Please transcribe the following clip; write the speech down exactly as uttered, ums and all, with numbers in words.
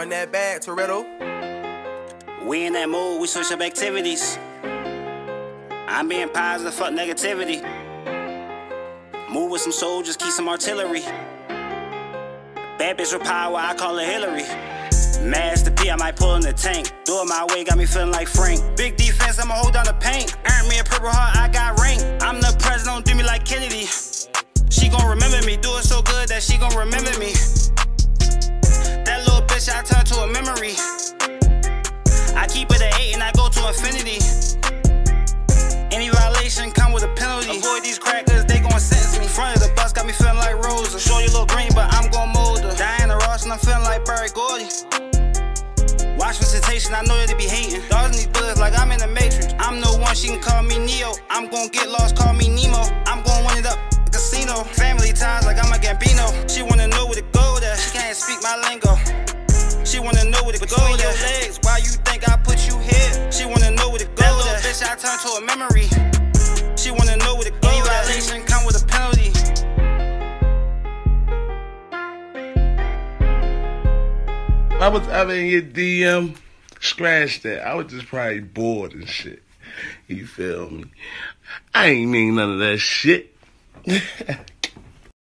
Run that back, Toretto. We in that mood, we switch up activities. I'm being positive, fuck negativity. Move with some soldiers, keep some artillery. Bad bitch with power, I call her Hillary. Master P, I might pull in the tank. Do it my way, got me feeling like Frank. Big defense, I'ma hold down the paint. Earn me a purple heart, I got rank. I'm the president, don't do me like Kennedy. She gon' remember me, do it so good that she gon' remember me. That little bitch, I turn to a memory. I keep it at eight and I go to infinity. Any violation come with a penalty. Avoid these crackers, they gon' sentence me. Front of the bus got me feeling like Rosa. Show you look green, but I'm gon' mold her. Diana Ross and I'm feeling like Barry Gordy. Watch for temptation, I know that they be hating. Dogs in these bullets like I'm in the Matrix. I'm no one, she can call me Neo. I'm gon' get lost, call me Nemo. I'm gon' win it up, casino. Family ties like I'm a Gambino. She wanna know where to go there. She can't speak my lingo. She wanna know where to go there. Your legs, why you think I put you here? She wanna know where to go there. That little bitch I turn to a memory. She wanna know where to go there. Any violation come with a penalty. If I was ever in your D M, scratch that. I was just probably bored and shit. You feel me? I ain't mean none of that shit.